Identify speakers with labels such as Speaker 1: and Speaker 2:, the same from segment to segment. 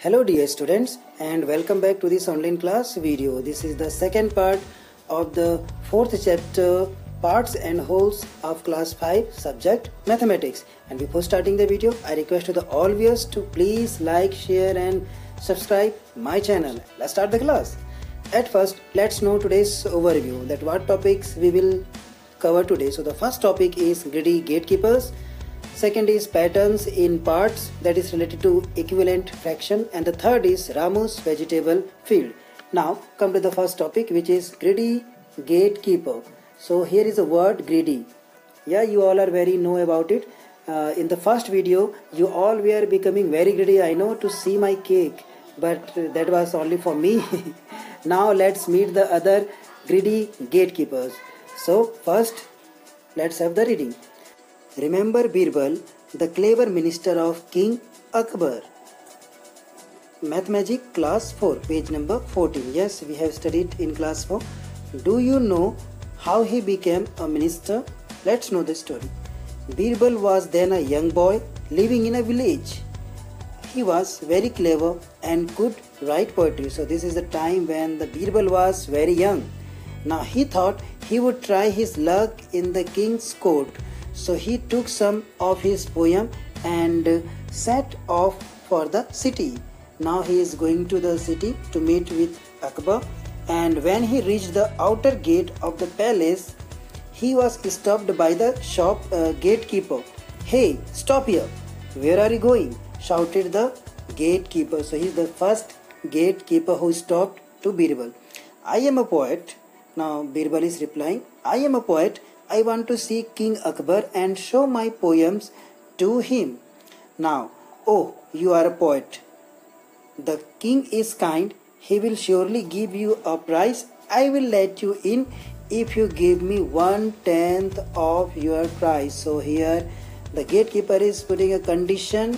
Speaker 1: Hello dear students and welcome back to this online class video. This is the second part of the fourth chapter parts and wholes of class 5 subject mathematics. And before starting the video, I request to the all viewers to please like, share and subscribe my channel. Let's start the class. At first, let's know today's overview, that what topics we will cover today. So the first topic is greedy gatekeepers. Second is patterns in parts, that is related to equivalent fraction, and the third is Ramu's vegetable field. Now come to the first topic, which is greedy gatekeeper. So here is the word greedy. Yeah, you all are very know about it. In the first video you all were becoming very greedy, I know, to see my cake, but that was only for me. Now let's meet the other greedy gatekeepers. So first let's have the reading. Remember Birbal, the clever minister of King Akbar. Math Magic class 4, page number 14. Yes, we have studied in class 4. Do you know how he became a minister? Let's know the story. Birbal was then a young boy living in a village. He was very clever and could write poetry. So this is the time when the Birbal was very young. Now he thought he would try his luck in the king's court. So he took some of his poem and set off for the city. Now he is going to the city to meet with Akbar, and when he reached the outer gate of the palace, he was stopped by the shop gatekeeper. "Hey, stop here! Where are you going?" shouted the gatekeeper. So he is the first gatekeeper who stopped to Birbal. "I am a poet." Now Birbal is replying, "I am a poet. I want to see King Akbar and show my poems to him." Now, "Oh, you are a poet. The king is kind. He will surely give you a prize. I will let you in if you give me 1/10 of your prize." So here the gatekeeper is putting a condition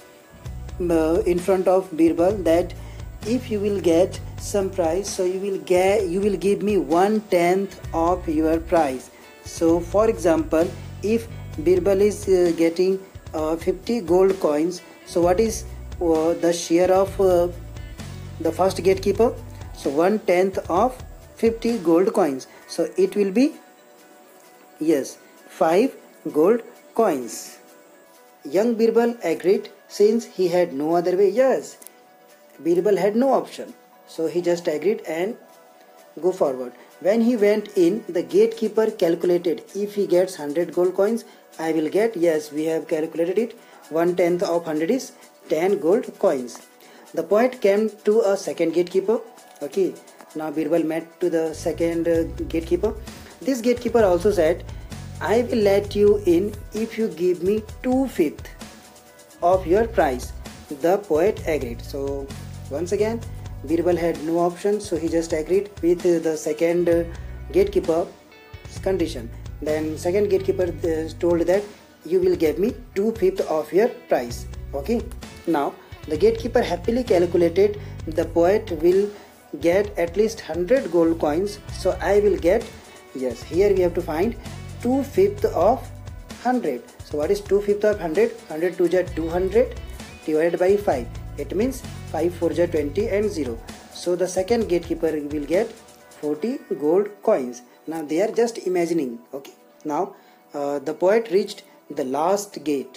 Speaker 1: in front of Birbal, that if you will get some prize, so you will give me 1/10 of your prize. So for example, if Birbal is getting 50 gold coins, so what is the share of the first gatekeeper? So 1/10 of 50 gold coins. So it will be, yes, 5 gold coins. Young Birbal agreed, since he had no other way. Yes, Birbal had no option. So he just agreed and go forward. When he went in, the gatekeeper calculated, if he gets 100 gold coins, I will get, yes, we have calculated it, 1/10 of 100 is 10 gold coins. The poet came to a second gatekeeper. Okay, now Birbal met to the second gatekeeper. This gatekeeper also said, "I will let you in if you give me 2/5 of your price." The poet agreed. So once again, Birbal had no option, so he just agreed with the second gatekeeper's condition. Then second gatekeeper told that you will give me 2/5 of your price. Okay. Now the gatekeeper happily calculated the poet will get at least 100 gold coins. So I will get, yes, here we have to find 2/5 of 100. So what is 2/5 of 100? 100 2 is 200 divided by 5. It means 5 4 is 20 and 0. So the second gatekeeper will get 40 gold coins. Now they are just imagining. Okay. Now the poet reached the last gate.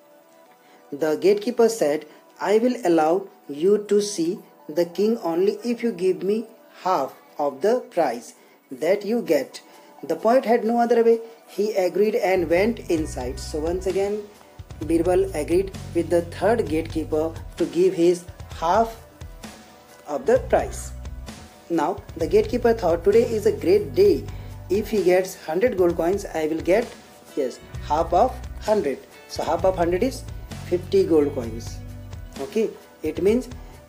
Speaker 1: The gatekeeper said, "I will allow you to see the king only if you give me half of the prize that you get." The poet had no other way. He agreed and went inside. So once again, Birbal agreed with the third gatekeeper to give his half of the price. Now the gatekeeper thought, today is a great day. If he gets 100 gold coins, I will get, yes, half of 100. So half of 100 is 50 gold coins. Okay, it means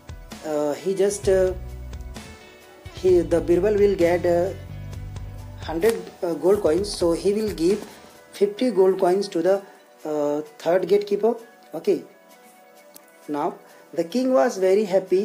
Speaker 1: the Birbal will get 100 gold coins. So he will give 50 gold coins to the third gatekeeper. Okay. Now the king was very happy,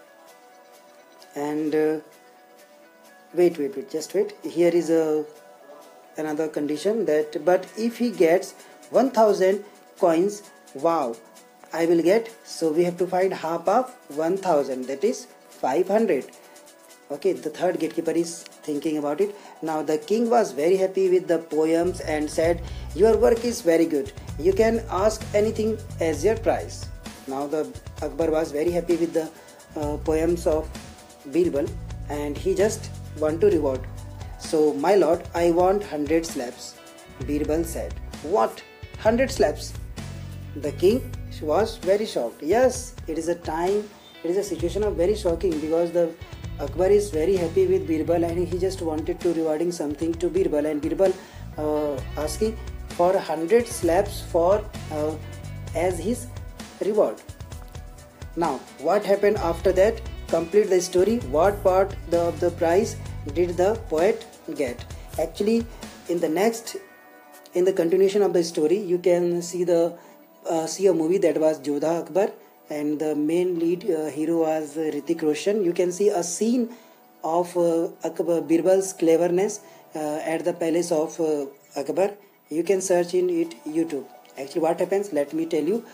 Speaker 1: and wait, just wait. Here is another condition, that but if he gets 1000 coins, wow, I will get? So we have to find half of 1000, that is 500. Okay, the third gatekeeper is thinking about it. Now the king was very happy with the poems and said, your work is very good. You can ask anything as your prize. Now the Akbar was very happy with the poems of Birbal and he just want to reward. So, my lord, I want 100 slaps. Birbal said, what? 100 slaps? The king was very shocked. Yes, it is a situation of very shocking because the Akbar is very happy with Birbal and he just wanted to rewarding something to Birbal, and Birbal asking for 100 slaps for as his reward. Now, what happened after that? Complete the story. What part of the prize did the poet get? Actually, in the continuation of the story, you can see a movie that was Jodha Akbar, and the main lead hero was Hrithik Roshan. You can see a scene of Akbar, Birbal's cleverness at the palace of Akbar. You can search in it YouTube. Actually, what happens? Let me tell you.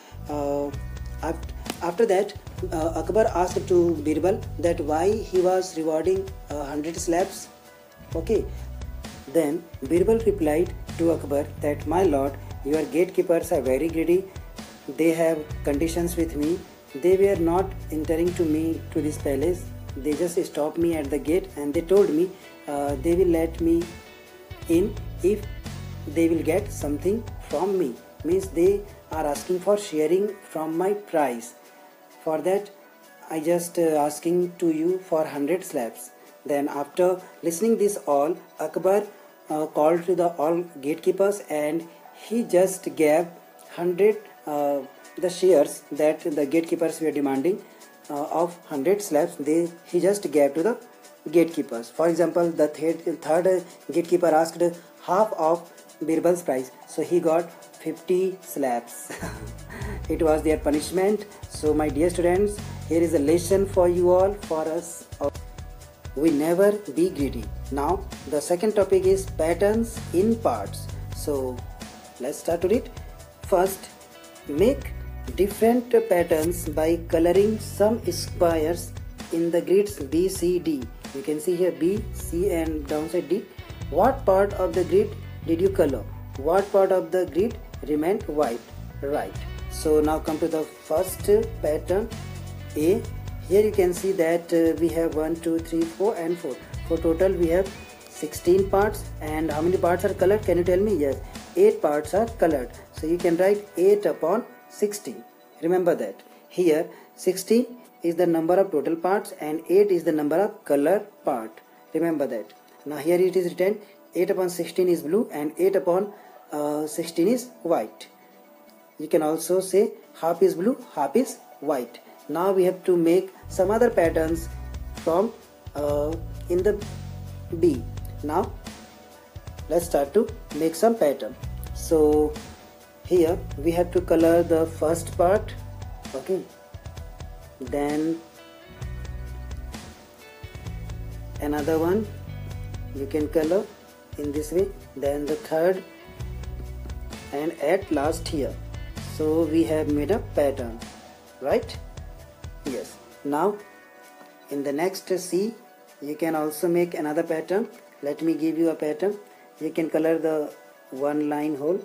Speaker 1: After that, Akbar asked to Birbal that why he was rewarding 100 slaps. Okay. Then Birbal replied to Akbar that, my lord, your gatekeepers are very greedy. They have conditions with me. They were not entering to me to this palace. They just stopped me at the gate and they told me they will let me in if they will get something from me. Means they are asking for sharing from my prize. For that, I just asking to you for 100 slaps. Then after listening this all, Akbar called to the all gatekeepers and he just gave 100 the shares that the gatekeepers were demanding of 100 slaps. He just gave to the gatekeepers. For example, the third gatekeeper asked half of Birbal's price, so he got 50 slaps. It was their punishment. So my dear students, here is a lesson for you all, for us. We never be greedy. Now the second topic is patterns in parts. So let's start with it. First, make different patterns by coloring some squares in the grids B, C, D. You can see here B, C and downside D. What part of the grid did you color? What part of the grid remained white? Right. So now come to the first pattern A. Here you can see that we have 1, 2, 3, 4 and 4. For total we have 16 parts. And how many parts are colored? Can you tell me? Yes, 8 parts are colored. So you can write 8 upon 16. Remember that. Here 16 is the number of total parts and 8 is the number of color part. Remember that. Now here it is written 8 upon 16 is blue and 8 upon 16 is white. You can also say half is blue, half is white. Now we have to make some other patterns from in the B. Now let's start to make some pattern. So here we have to color the first part. Okay. Then another one you can color in this way. Then the third, and at last here. So we have made a pattern, right? Yes. Now in the next C you can also make another pattern. Let me give you a pattern. You can color the one line hole,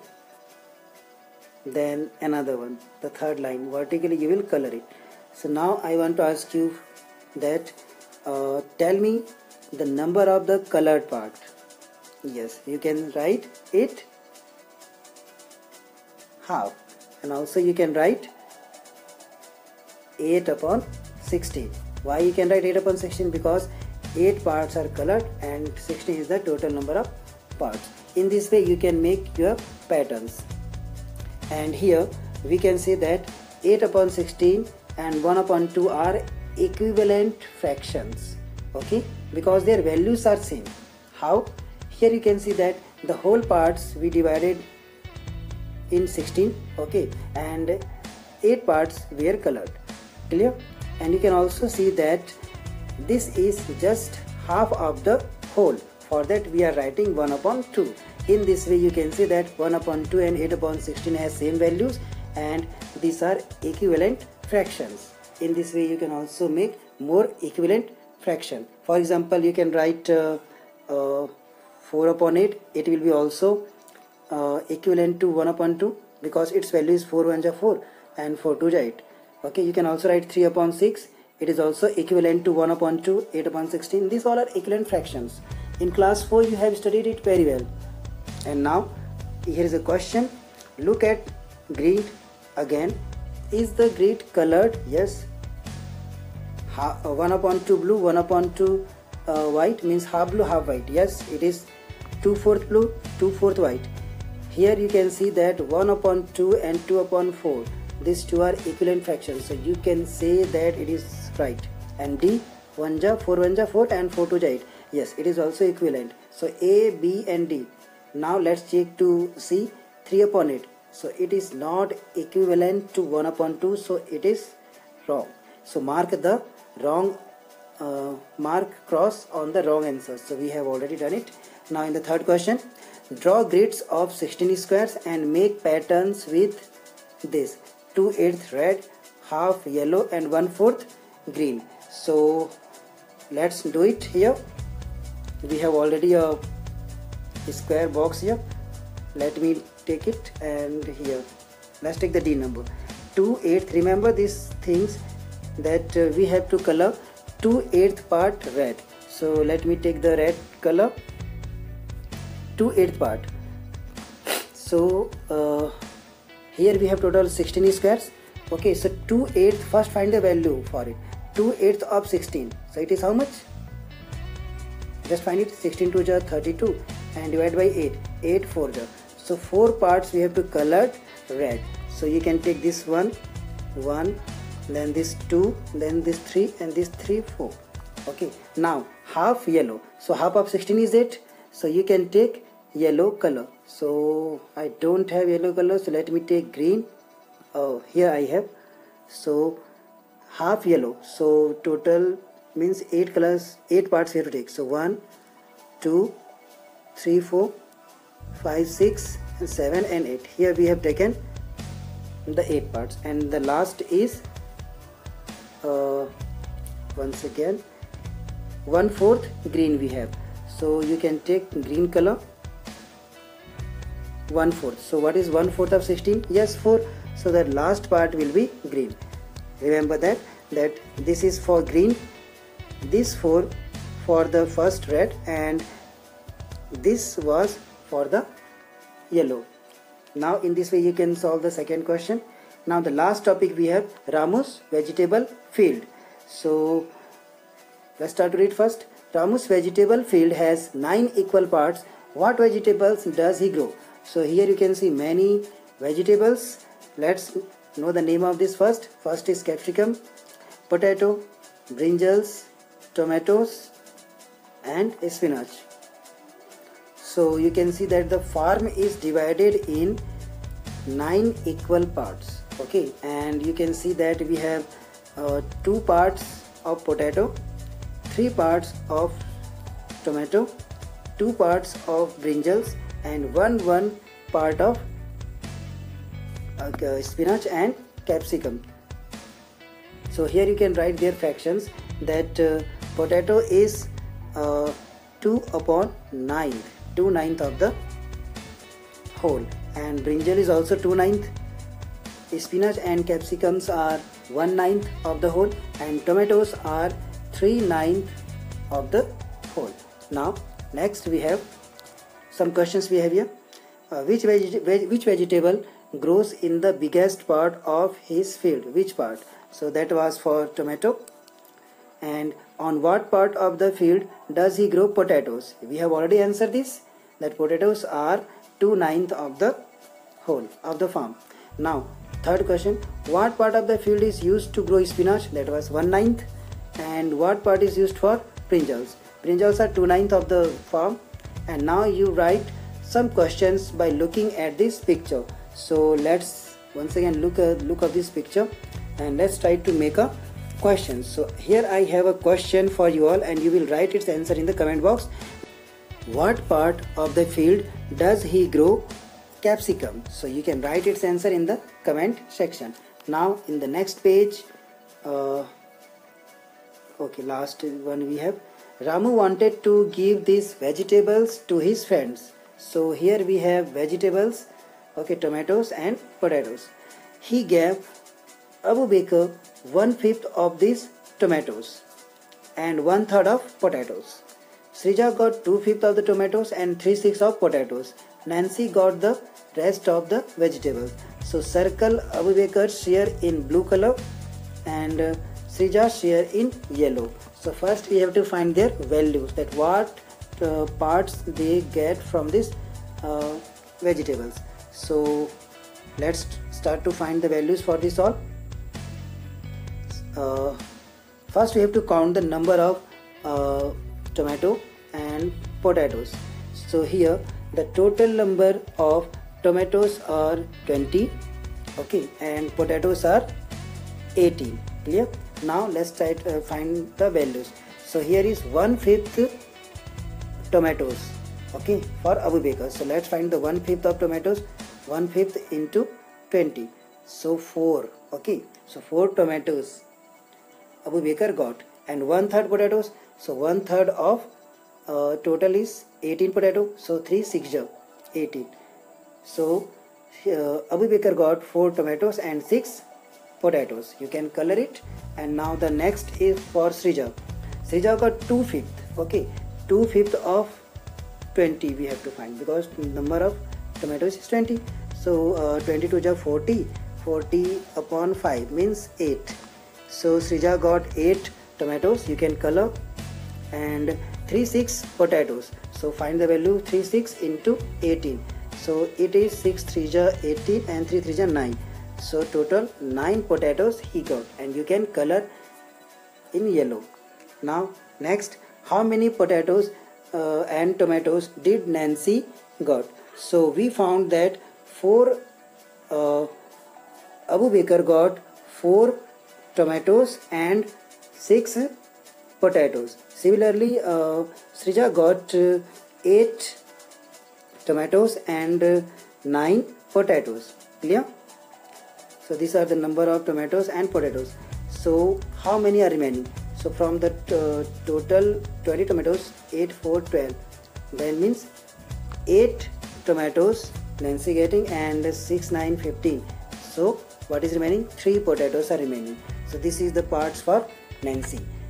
Speaker 1: then another one, the third line vertically you will color it. So now I want to ask you that tell me the number of the colored part. Yes, you can write it half, and also you can write 8 upon 16. Why you can write 8 upon 16? Because 8 parts are colored and 16 is the total number of parts. In this way you can make your patterns. And here we can say that 8 upon 16 and 1 upon 2 are equivalent fractions. Okay, because their values are same. How? Here you can see that the whole parts we divided in 16. Okay, and 8 parts were colored. Clear? And you can also see that this is just half of the whole. For that we are writing 1 upon 2. In this way you can see that 1 upon 2 and 8 upon 16 has same values, and these are equivalent fractions. In this way you can also make more equivalent fraction. For example, you can write 4 upon 8, it will be also equivalent to 1 upon 2 because its value is 4 1 4 and 4 2 8. Okay, you can also write 3 upon 6, it is also equivalent to 1 upon 2, 8 upon 16. These all are equivalent fractions. In class 4 you have studied it very well. And now here is a question. Look at grid again. Is the grid colored? Yes. 1 upon 2 blue, 1 upon 2 white means half blue, half white. Yes, it is 2/4 blue, 2/4 white. Here you can see that 1 upon 2 and 2 upon 4. These two are equivalent fractions. So you can say that it is right. And D, 1 ja 4 1 ja 4 and 4 2 ja 8. Yes, it is also equivalent. So A, B and D. Now let's check to C, 3 upon 8. So it is not equivalent to 1 upon 2. So it is wrong. So mark the wrong, mark cross on the wrong answer. So we have already done it. Now in the third question, draw grids of 16 squares and make patterns with this 2/8 red, half yellow and 1/4 green. So let's do it here. We have already a square box here. Let me take it, and here let's take the D number. 2/8. Remember these things that we have to color 2/8 part red. So let me take the red color, 2/8 part. So here we have total 16 squares. Okay, so 2/8, first find the value for it. 2/8 of 16. So it is how much? Just find it. 16 2 ja 32 and divide by 8. 8 4 ja. So 4 parts we have to color red. So you can take this one, then this 2, then this 3 and this 3 4. Okay, now half yellow. So half of 16 is 8. So you can take yellow color. So I don't have yellow color, so let me take green. Oh, here I have. So half yellow. So total means 8 colors, 8 parts we have to take. So 1 2 3 4 5 6 and 7 and 8. Here we have taken the 8 parts, and the last is once again 1/4 green we have. So you can take green color, 1/4. So what is 1/4 of 16? Yes, 4. So the last part will be green. Remember that this is for green, this 4 for the first red, and this was for the yellow. Now in this way you can solve the second question. Now the last topic we have Ramu's vegetable field. So let's start to read first. Ramu's vegetable field has 9 equal parts. What vegetables does he grow? So here you can see many vegetables. Let's know the name of this first. First is capsicum, potato, brinjals, tomatoes and spinach. So you can see that the farm is divided in 9 equal parts. Okay, and you can see that we have 2 parts of potato, 3 parts of tomato, 2 parts of brinjals and 1 part of spinach and capsicum. So here you can write their fractions, that potato is 2 upon 9, 2/9 of the whole, and brinjal is also 2/9. Spinach and capsicums are 1/9 of the whole, and tomatoes are 3/9 of the whole. Now next we have some questions we have here. Which vegetable grows in the biggest part of his field? Which part? So that was for tomato. And on what part of the field does he grow potatoes? We have already answered this, that potatoes are 2/9 of the whole of the farm. Now third question, what part of the field is used to grow spinach? That was 1/9. And what part is used for brinjals? Brinjals are 2/9 of the farm. And now you write some questions by looking at this picture. So let's once again look at this picture, and let's try to make a question. So here I have a question for you all, and you will write its answer in the comment box. What part of the field does he grow capsicum. So you can write its answer in the comment section. Now in the next page, okay, last one we have, Ramu wanted to give these vegetables to his friends. So here we have vegetables, okay, tomatoes and potatoes. He gave Abu Bakr 1/5 of these tomatoes and 1/3 of potatoes. Srija got 2/5 of the tomatoes and 3/6 of potatoes. Nancy got the rest of the vegetables. So circle Abu Bakr's share in blue color and Srija's share in yellow. So first we have to find their values, that what parts they get from this vegetables. So let's start to find the values for this all. First we have to count the number of tomato and potatoes. So here the total number of tomatoes are 20, okay, and potatoes are 18. Clear? Now let's try to find the values. So here is 1/5 tomatoes, okay, for Abu Bakr. So let's find the 1/5 of tomatoes. 1/5 into 20, so 4, okay. So 4 tomatoes Abu Bakr got, and 1/3 potatoes. So 1/3 of total is 18 potato. So 3 6 18. So Abu Bakr got 4 tomatoes and 6 potatoes. You can color it. And now the next is for Srija. Srija got 2/5, okay. 2/5 of 20 we have to find, because number of tomatoes is 20. So 22 is 40. 40 upon 5 means 8. So Srija got 8 tomatoes. You can color. And 3 6 potatoes. So find the value. 3 6 into 18. So it is 6 3 18 and 3 3 9. So total 9 potatoes he got, and you can color in yellow. Now next, how many potatoes and tomatoes did Nancy got? So we found that 4 Abu Bakr got 4 tomatoes and 6 potatoes. Similarly, Srija got 8 tomatoes and 9 potatoes. Clear? So these are the number of tomatoes and potatoes. So how many are remaining? So from the total 20 tomatoes, 8 4 12. Then means 8 tomatoes Nancy getting and 6 9 15. So what is remaining? 3 potatoes are remaining. So this is the parts for Nancy.